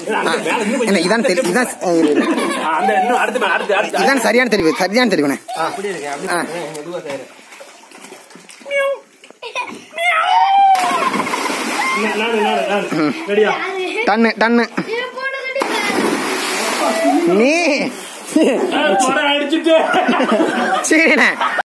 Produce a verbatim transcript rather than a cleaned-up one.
என்ன இதான் தெளிவு, இதான் இதான் சரியான தெளிவு, சரியான தெளிவுண்ணே. டன்னு டன்னு நீ சரிண்ணே.